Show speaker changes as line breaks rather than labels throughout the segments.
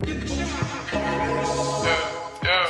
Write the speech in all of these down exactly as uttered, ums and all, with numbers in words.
yeah.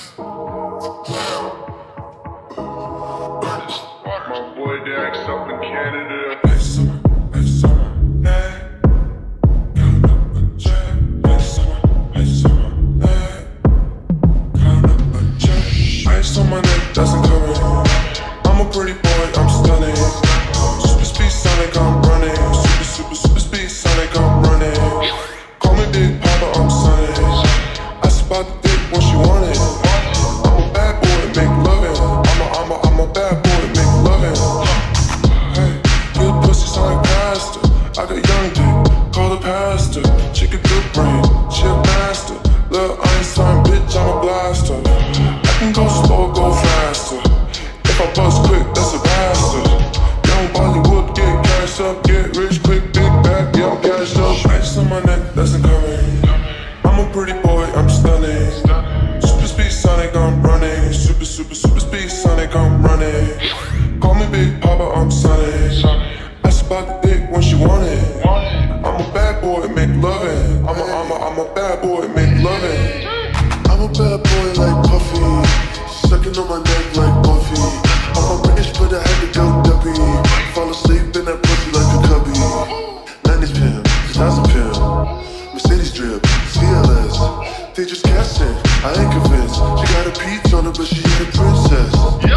My boy Dax up in Canada. Hey summer, hey summer, hey. Count up a check. Hey summer, hey summer, hey. Count up a check. Ice on my neck, that's incoming. I'm a pretty boy, I'm stunning. Super speed Sonic, I'm running. Super, super, super speed Sonic, I'm running. Call me Big Papa, I'm sunning. I spot the dick when she want it. I'm a bad boy, make loving. I'm a, I'm a, I'm a bad boy, make loving. Hey, good pussy sound like pastor. I got young dick, call the pastor. Chick a good brain, she a master. Lil' Einstein, bitch, I'm a blaster. I can go slow, go faster. If I bust quick, that's a bastard. Young Bollywood, get cash up, get rich quick, big bag, yeah, I'm cashed up. Ice on my neck, that's incoming. I'm a pretty boy, I'm stunning. Super speed Sonic, I'm running. Super, super, super speed Sonic, I'm running. Call me Big Papa, I'm sunning. I spot the dick when she want it. I'm a bad boy, make loving. I'm a, I'm a, I'm a bad boy, make loving.
I'm a bad boy like Puffy, sucking on my neck like Buffy. I'm a British, but I had to go duppy. Fall asleep in that pussy like a cubby. nineties pimp, two thousand pimp, Mercedes drip, C L S. They just casting, I ain't convinced. She got a peach on her, but she ain't a princess.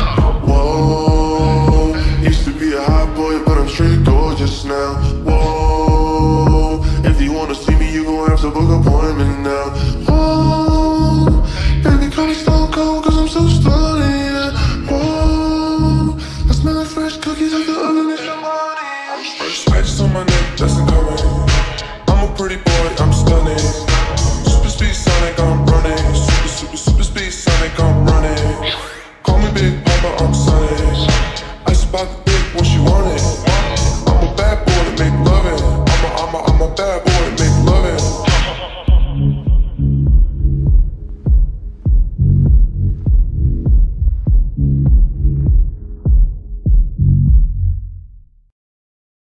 Whoa, used to be a hot boy, but I'm straight gorgeous now. Whoa, if you wanna see me, you gon' have to book an appointment now. Whoa, baby, call me Stone Cold, cause I'm so slutty, yeah. Whoa, I smell like fresh cookies like the oven in somebody.
Ice on my neck, that's incoming. I'm a pretty boy, I'm stunning. Super speed Sonic, I'm running. Super, super, super speed Sonic, I'm running. Call me Big Papa, I'm sunning. I spot the dick when she want it. I'm a bad boy to make love.